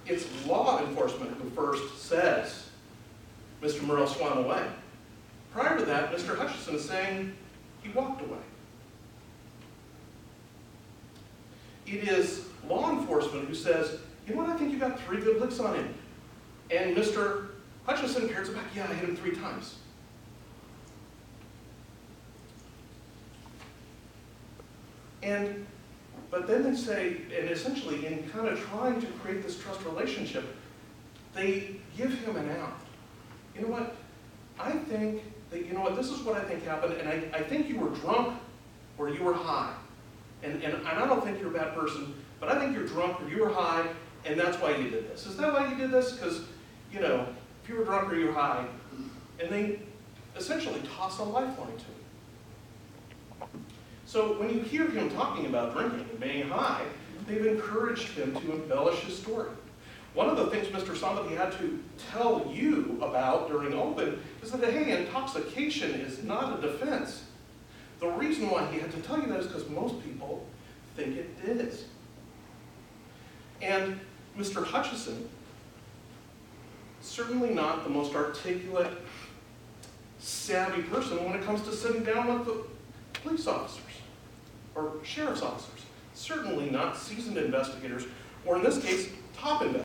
it's law enforcement who first says Mr. Murrell swam away. Prior to that, Mr. Hutchison is saying he walked away. It is law enforcement who says, you know what, I think you got 3 good licks on him. And Mr. Hutchison carries it back, yeah, I hit him 3 times. But then they say, and essentially in kind of trying to create this trust relationship, they give him an out. You know what, I think that, you know what, this is what I think happened, and I think you were drunk or you were high. And I don't think you're a bad person, but I think you're drunk or you were high, and that's why you did this. Is that why you did this? Because, you know, if you were drunk or you were high, and they essentially toss a lifeline to him. So when you hear him talking about drinking and being high, they've encouraged him to embellish his story. One of the things Mr. Somebody had to tell you about during open is that, hey, intoxication is not a defense. The reason why he had to tell you that is because most people think it is. And Mr. Hutchison, certainly not the most articulate, savvy person when it comes to sitting down with the police officers or sheriff's officers. Certainly not seasoned investigators, or in this case, top investigators.